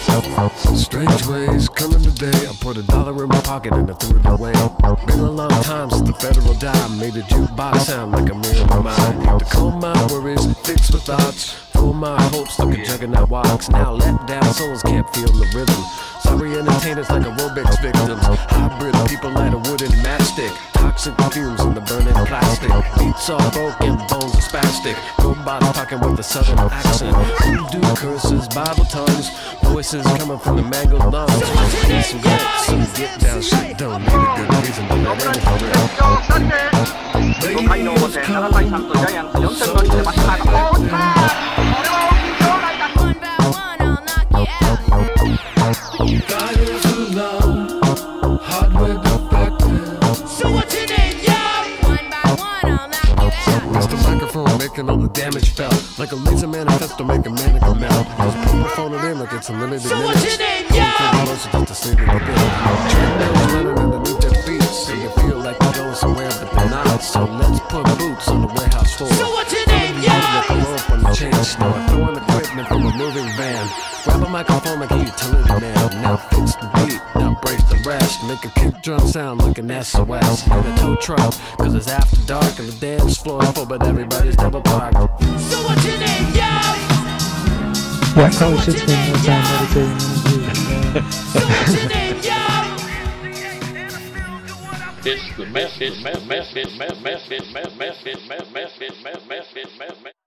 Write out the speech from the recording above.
Strange ways coming today. I put $1 in my pocket and I threw it away. Been a long time since the federal dime made a jukebox sound like a mirror of mine. To calm my worries, fix my thoughts, full my hopes like a juggernaut walks. Now let down souls can't feel the rhythm. Sorry entertainers like aerobics victims. Hybrid people light a wooden matchstick. Toxic fumes in the burning plastic. Beats all broken, bones are spastic. Robots talking with a southern accent. Voodoo curses, Bible tongues. Voices coming from the mangled lungs. Need some grit, some get down shit. Don't need a good reason to let in for real. Making all the damage felt like a laser manifesto, making manic melt. Just put my phone in like it's a limited minutes. So what's your name, yo? Just to sleep in the bed. Treadmills running underneath their feet, so you feel like you're going somewhere, but they're not. So let's put boots on the warehouse floor. So what's your name, yo? Like a rope on the chain store. Throwing equipment from a moving van. Grab a microphone like a utility man. Now fix the beat, now break the rest. Make a kick drum sound like an SOS. Hit a tow truck, cause it's after dark and the dance floor is full, but everybody's double parked. So what's your name, yo? Yeah, I probably should spend more time meditating than I do. So what's your name, yo? It's the mess, it's mess, mess, mess, mess, mess, mess, mess, mess, mess, mess, mess, mess, mess, mess, mess.